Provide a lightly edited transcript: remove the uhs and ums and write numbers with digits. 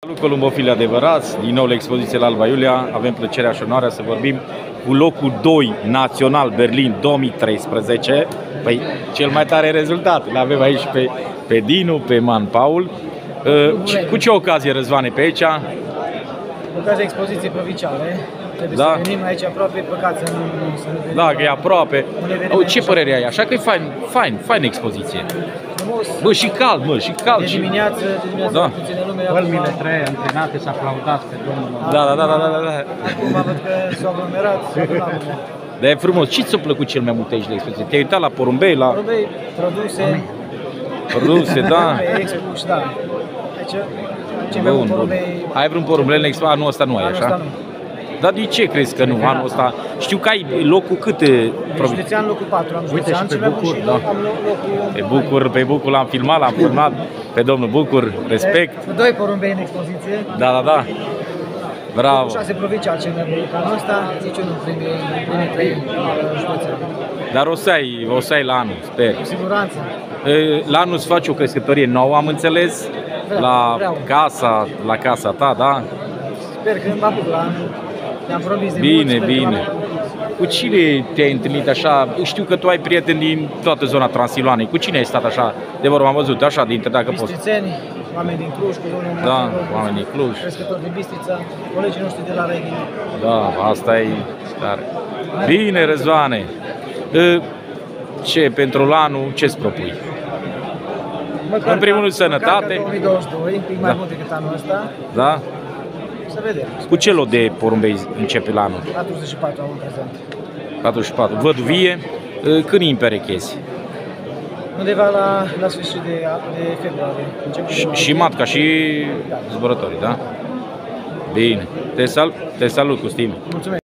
Salut, columbofili adevărați, din nou la expoziție la Alba Iulia. Avem plăcerea și onoarea să vorbim cu locul 2 național Berlin 2013. Păi, cel mai tare rezultat. Le avem aici pe Dinu, pe Man Paul. Cu ce ocazie, Răzvane, pe aici? Ocazia expoziției provinciale. Trebuie să venim aici aproape, păcat să nu venim. Da, că e aproape. Ce părere ai? Așa că e fain expoziție. Bă, și cald, și cald. De dimineață, da. puține lume. Pălmile 3 antrenate, să aplaudați pe domnul. Da. Acum văd că s-au aglomerat, Dar e frumos. Ce ți-a plăcut cel mai mult aici la expoziție? Te-ai uitat la porumbei, la... Porumbei, produse, da. Expo, da. Aici, ce mai mult porumbei... Ai vreun porumbel în expo? Anul ăsta nu ai, așa? Anul ăsta nu. Dar de ce crezi că nu? Anul ăsta... Știu că ai locul câte? Județean locul 4, am județean cel mai bun și locul... Pe Bucur l-am filmat, l-am filmat. Pe domnul Bucur, respect. Cu 2 porumbei în expoziție. Da. Bravo. 6 provincial cel mai bun. Anul ăsta, niciunul în primii 3 județean. Dar o să ai la anul, sper. Cu siguranță. La anul îți faci o crescătorie nouă, am înțeles? La casa ta, da? Sper că mă apuc la anul. Ne-am promis de Bine. Cu cine te-ai întâlnit așa? Știu că tu ai prieteni din toată zona Transilvanei. Cu cine ai stat așa? De vorbă am văzut, așa, dintre dacă poți. Bistrițeni, oameni din Cluj, cu domnul Da, oameni din Cluj. Crescători din Bistrița, colegii noștri de la Reghin. Da, asta e tare. Bine, Răzvane. Pentru anul, ce-ți propui? În primul rând, sănătate. 2022, un pic mai mult decât anul ăsta. Da? Să vedem. Cu ce lot de porumbei începe la anul? 44 am în prezent. 44. Văduvie, când îi împerechezi? Undeva la sfârșit de februarie. Și matca și zburătorii, da? Bine. Te salut cu stimă. Mulțumesc.